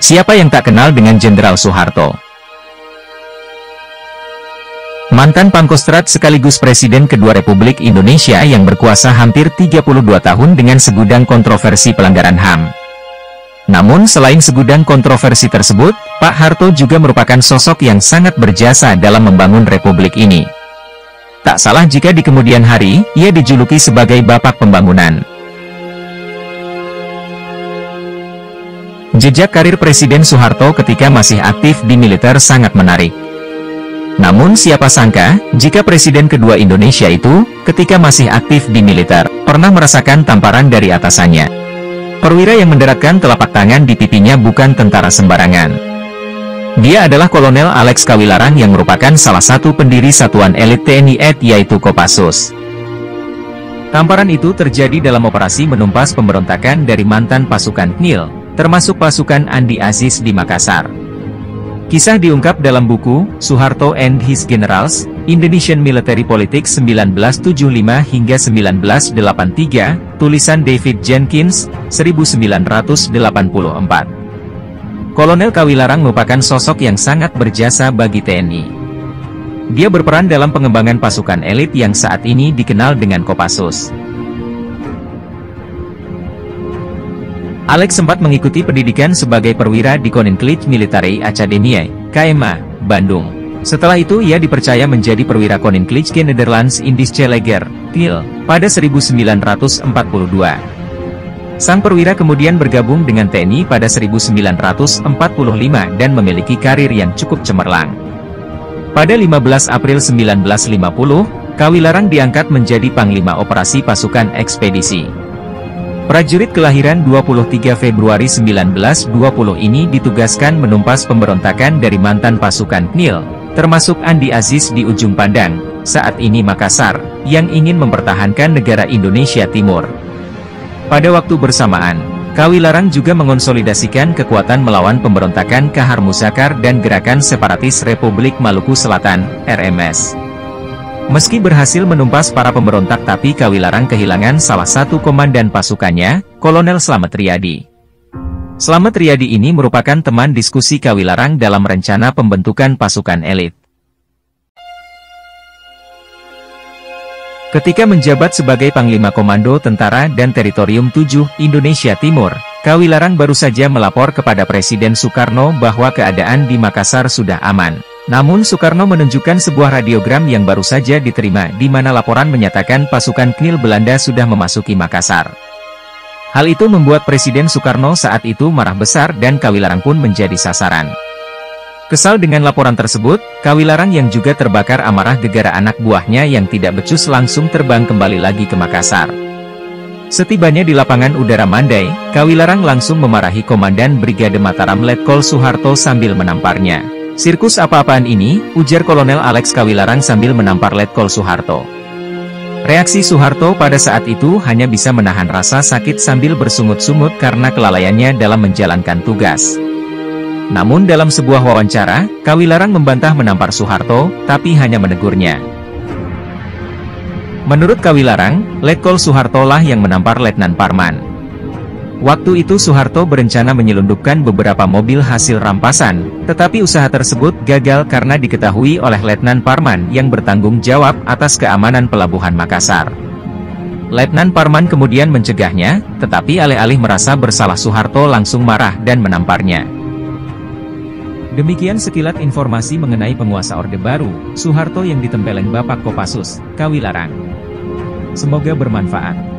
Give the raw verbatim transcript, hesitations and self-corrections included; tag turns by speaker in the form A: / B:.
A: Siapa yang tak kenal dengan Jenderal Soeharto? Mantan Pangkostrat sekaligus Presiden kedua Republik Indonesia yang berkuasa hampir tiga puluh dua tahun dengan segudang kontroversi pelanggaran H A M. Namun selain segudang kontroversi tersebut, Pak Harto juga merupakan sosok yang sangat berjasa dalam membangun Republik ini. Tak salah jika di kemudian hari, ia dijuluki sebagai Bapak Pembangunan. Jejak karir Presiden Soeharto ketika masih aktif di militer sangat menarik. Namun siapa sangka, jika Presiden kedua Indonesia itu, ketika masih aktif di militer, pernah merasakan tamparan dari atasannya. Perwira yang menderatkan telapak tangan di pipinya bukan tentara sembarangan. Dia adalah Kolonel Alex Kawilarang yang merupakan salah satu pendiri satuan elit T N I A D yaitu Kopassus. Tamparan itu terjadi dalam operasi menumpas pemberontakan dari mantan pasukan K N I L, termasuk pasukan Andi Aziz di Makassar. Kisah diungkap dalam buku, Soeharto and His Generals, Indonesian Military Politics seribu sembilan ratus tujuh puluh lima hingga seribu sembilan ratus delapan puluh tiga, tulisan David Jenkins, seribu sembilan ratus delapan puluh empat. Kolonel Kawilarang merupakan sosok yang sangat berjasa bagi T N I. Dia berperan dalam pengembangan pasukan elit yang saat ini dikenal dengan Kopassus. Alex sempat mengikuti pendidikan sebagai perwira di Koninklijke Militaire Academie, K M A, Bandung. Setelah itu ia dipercaya menjadi perwira Koninklijke Nederlands Indische Leger, K N I L, pada seribu sembilan ratus empat puluh dua. Sang perwira kemudian bergabung dengan T N I pada seribu sembilan ratus empat puluh lima dan memiliki karir yang cukup cemerlang. Pada lima belas April seribu sembilan ratus lima puluh, Kawilarang diangkat menjadi Panglima Operasi Pasukan Ekspedisi. Prajurit kelahiran dua puluh tiga Februari seribu sembilan ratus dua puluh ini ditugaskan menumpas pemberontakan dari mantan pasukan K N I L, termasuk Andi Aziz di Ujung Pandang, saat ini Makassar, yang ingin mempertahankan negara Indonesia Timur. Pada waktu bersamaan, Kawilarang juga mengonsolidasikan kekuatan melawan pemberontakan Kahar Musakar dan Gerakan Separatis Republik Maluku Selatan, R M S. Meski berhasil menumpas para pemberontak tapi Kawilarang kehilangan salah satu komandan pasukannya, Kolonel Slamet Riyadi. Slamet Riyadi ini merupakan teman diskusi Kawilarang dalam rencana pembentukan pasukan elit. Ketika menjabat sebagai Panglima Komando Tentara dan Teritorium tujuh, Indonesia Timur, Kawilarang baru saja melapor kepada Presiden Soekarno bahwa keadaan di Makassar sudah aman. Namun Soekarno menunjukkan sebuah radiogram yang baru saja diterima di mana laporan menyatakan pasukan K N I L Belanda sudah memasuki Makassar. Hal itu membuat Presiden Soekarno saat itu marah besar dan Kawilarang pun menjadi sasaran. Kesal dengan laporan tersebut, Kawilarang yang juga terbakar amarah gegara anak buahnya yang tidak becus langsung terbang kembali lagi ke Makassar. Setibanya di lapangan udara Mandai, Kawilarang langsung memarahi Komandan Brigade Mataram Letkol Soeharto sambil menamparnya. "Sirkus apa-apaan ini?" ujar Kolonel Alex Kawilarang sambil menampar Letkol Soeharto. Reaksi Soeharto pada saat itu hanya bisa menahan rasa sakit sambil bersungut-sungut karena kelalaiannya dalam menjalankan tugas. Namun dalam sebuah wawancara, Kawilarang membantah menampar Soeharto, tapi hanya menegurnya. Menurut Kawilarang, Letkol Soeharto lah yang menampar Letnan Parman. Waktu itu Soeharto berencana menyelundupkan beberapa mobil hasil rampasan, tetapi usaha tersebut gagal karena diketahui oleh Letnan Parman yang bertanggung jawab atas keamanan pelabuhan Makassar. Letnan Parman kemudian mencegahnya, tetapi alih-alih merasa bersalah Soeharto langsung marah dan menamparnya. Demikian sekilas informasi mengenai penguasa Orde Baru, Soeharto yang ditempeleng Bapak Kopassus, Kawilarang. Semoga bermanfaat.